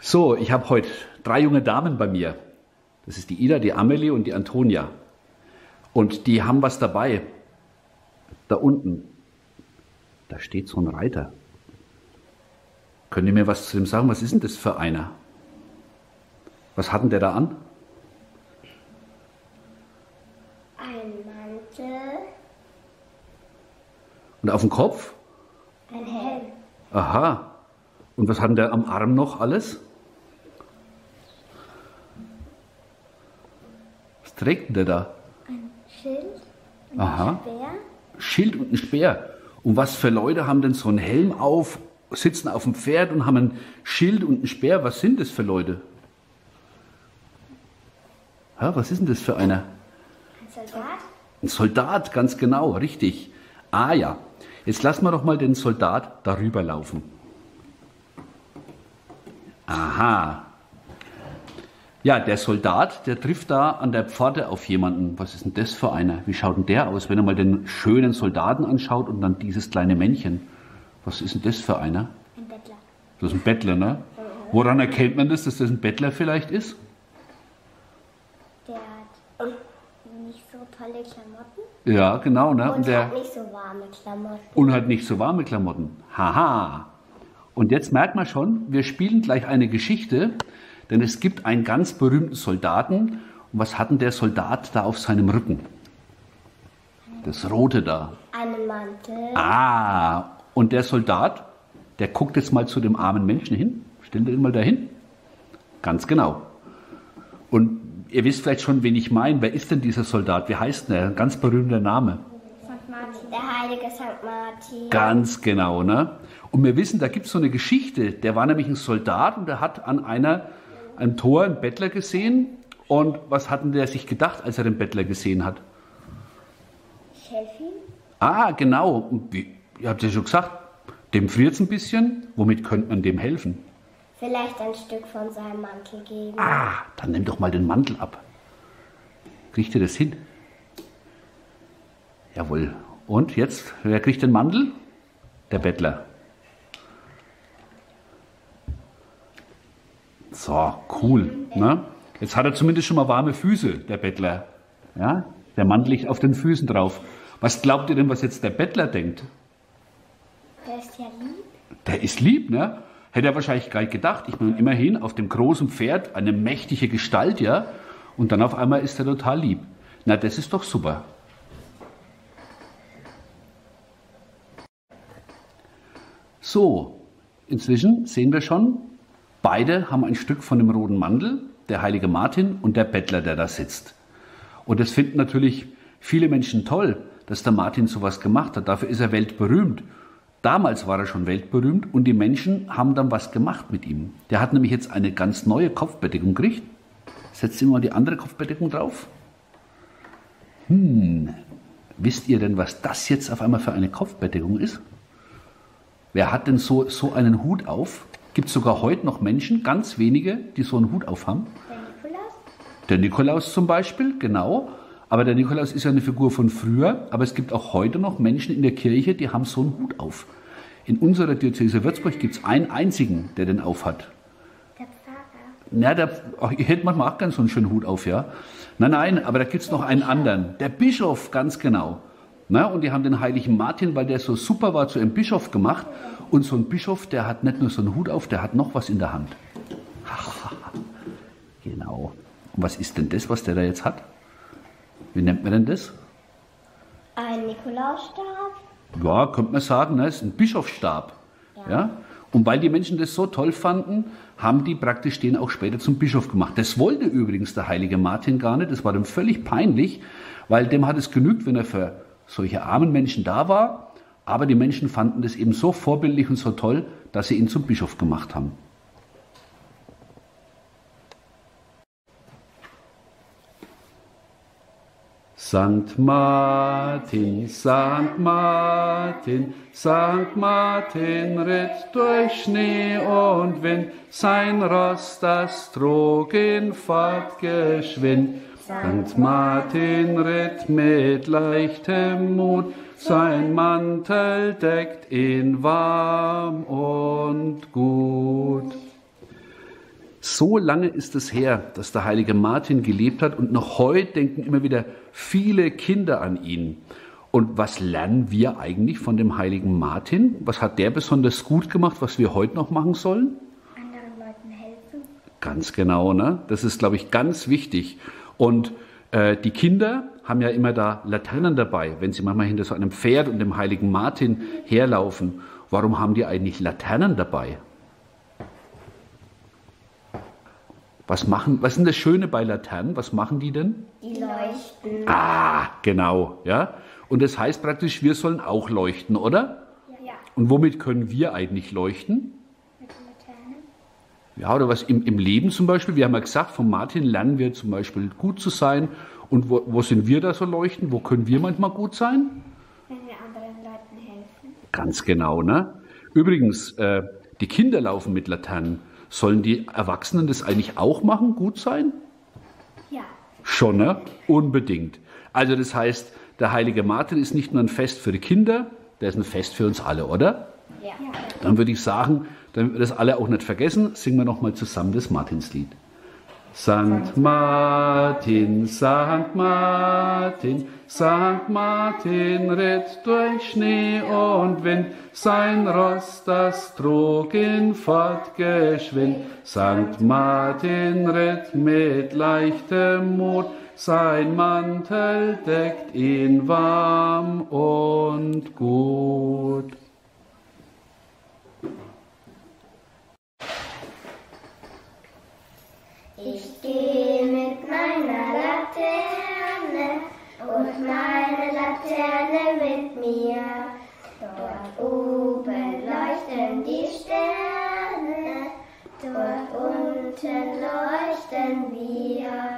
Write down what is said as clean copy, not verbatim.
So, ich habe heute 3 junge Damen bei mir. Das ist die Ida, die Amelie und die Antonia. Und die haben was dabei. Da unten, da steht so ein Reiter. Könnt ihr mir was zu dem sagen? Was ist denn das für einer? Was hat denn der da an? Ein Mantel. Und auf dem Kopf? Ein Helm. Aha. Und was hat denn der am Arm noch alles? Was trägt denn der da? Ein Schild. Ein Aha. Speer. Schild und ein Speer. Und was für Leute haben denn so einen Helm auf, sitzen auf dem Pferd und haben ein Schild und ein Speer? Was sind das für Leute? Ja, was ist denn das für einer? Ein Soldat. Ein Soldat, ganz genau, richtig. Ah ja, jetzt lassen wir doch mal den Soldat darüber laufen. Aha. Ja, der Soldat, der trifft da an der Pforte auf jemanden. Was ist denn das für einer? Wie schaut denn der aus, wenn er mal den schönen Soldaten anschaut und dann dieses kleine Männchen? Was ist denn das für einer? Ein Bettler. Das ist ein Bettler, ne? Woran erkennt man das, dass das ein Bettler vielleicht ist? Der hat nicht so tolle Klamotten. Ja, genau, ne? Und der hat nicht so warme Klamotten. und hat nicht so warme Klamotten. Haha. Und jetzt merkt man schon, wir spielen gleich eine Geschichte, denn es gibt einen ganz berühmten Soldaten. Und was hat denn der Soldat da auf seinem Rücken? Das Rote da. Einen Mantel. Ah, und der Soldat, der guckt jetzt mal zu dem armen Menschen hin. Stellt ihn mal dahin. Ganz genau. Und ihr wisst vielleicht schon, wen ich meine. Wer ist denn dieser Soldat? Wie heißt denn er? Ein ganz berühmter Name. St. Martin. Der heilige St. Martin. Ganz genau, ne? Und wir wissen, da gibt es so eine Geschichte. Der war nämlich ein Soldat und der hat an einem Tor einen Bettler gesehen. Und was hat denn der sich gedacht, als er den Bettler gesehen hat? Ich helfe ihm. Ah, genau. Und wie, ihr habt ja schon gesagt, dem friert es ein bisschen. Womit könnte man dem helfen? Vielleicht ein Stück von seinem Mantel geben. Ah, dann nimm doch mal den Mantel ab. Kriegt ihr das hin? Jawohl. Und jetzt, wer kriegt den Mantel? Der Bettler. So, cool. Ne? Jetzt hat er zumindest schon mal warme Füße, der Bettler. Ja? Der Mantel liegt auf den Füßen drauf. Was glaubt ihr denn, was jetzt der Bettler denkt? Der ist ja lieb. Der ist lieb, ne? Hätte er wahrscheinlich gar nicht gedacht. Ich meine, immerhin auf dem großen Pferd eine mächtige Gestalt, ja? Und dann auf einmal ist er total lieb. Na, das ist doch super. So, inzwischen sehen wir schon, beide haben ein Stück von dem roten Mantel, der heilige Martin und der Bettler, der da sitzt. Und das finden natürlich viele Menschen toll, dass der Martin sowas gemacht hat. Dafür ist er weltberühmt. Damals war er schon weltberühmt und die Menschen haben dann was gemacht mit ihm. Der hat nämlich jetzt eine ganz neue Kopfbedeckung gekriegt. Setzt ihm mal die andere Kopfbedeckung drauf. Wisst ihr denn, was das jetzt auf einmal für eine Kopfbedeckung ist? Wer hat denn so einen Hut auf? Gibt es sogar heute noch Menschen, ganz wenige, die so einen Hut auf haben? Der Nikolaus. Der Nikolaus zum Beispiel, genau. Aber der Nikolaus ist ja eine Figur von früher. Aber es gibt auch heute noch Menschen in der Kirche, die haben so einen Hut auf. In unserer Diözese Würzburg gibt es einen einzigen, der den auf hat. Der Pfarrer. Na, ihr hättet manchmal auch ganz so einen schönen Hut auf, ja? Nein, aber da gibt es noch einen anderen. Der Bischof, ganz genau. Na, und die haben den heiligen Martin, weil der so super war, zu einem Bischof gemacht. Und so ein Bischof, der hat nicht nur so einen Hut auf, der hat noch was in der Hand. Genau. Und was ist denn das, was der da jetzt hat? Wie nennt man denn das? Ein Nikolausstab. Ja, könnte man sagen, ne? Das ist ein Bischofsstab. Ja? Und weil die Menschen das so toll fanden, haben die praktisch den auch später zum Bischof gemacht. Das wollte übrigens der heilige Martin gar nicht. Das war dem völlig peinlich, weil dem hat es genügt, wenn er für solche armen Menschen da war. Aber die Menschen fanden das eben so vorbildlich und so toll, dass sie ihn zum Bischof gemacht haben. Sankt Martin, Sankt Martin, Sankt Martin ritt durch Schnee und Wind, sein Ross, das trug in Fahrt geschwind. Sankt Martin ritt mit leichtem Mut, sein Mantel deckt ihn warm und gut. So lange ist es her, dass der heilige Martin gelebt hat und noch heute denken immer wieder viele Kinder an ihn. Und was lernen wir eigentlich von dem heiligen Martin? Was hat der besonders gut gemacht, was wir heute noch machen sollen? Anderen Leuten helfen. Ganz genau, ne? Das ist, glaube ich, ganz wichtig. Und die Kinder haben ja immer da Laternen dabei, wenn sie manchmal hinter so einem Pferd und dem heiligen Martin herlaufen. Warum haben die eigentlich Laternen dabei? Was ist denn das Schöne bei Laternen? Was machen die denn? Die leuchten. Ah, genau, ja. Und das heißt praktisch, wir sollen auch leuchten, oder? Ja. Und womit können wir eigentlich leuchten? Mit Laternen. Ja, oder was im Leben zum Beispiel. Wir haben ja gesagt, von Martin lernen wir zum Beispiel gut zu sein. Und wo sind wir da so leuchten? Wo können wir manchmal gut sein? Wenn wir anderen Leuten helfen. Ganz genau, ne? Übrigens, die Kinder laufen mit Laternen. Sollen die Erwachsenen das eigentlich auch machen, gut sein? Ja. Schon, ne? Unbedingt. Also das heißt, der heilige Martin ist nicht nur ein Fest für die Kinder, der ist ein Fest für uns alle, oder? Ja. Dann würde ich sagen, damit wir das alle auch nicht vergessen, singen wir nochmal zusammen das Martinslied. Sankt Martin, Sankt Martin, Sankt Martin ritt durch Schnee und Wind, sein Ross, das trug ihn fortgeschwind. Sankt Martin ritt mit leichtem Mut, sein Mantel deckt ihn warm und gut. Ich gehe mit meiner Laterne und meine Laterne mit mir. Dort oben leuchten die Sterne, dort unten leuchten wir.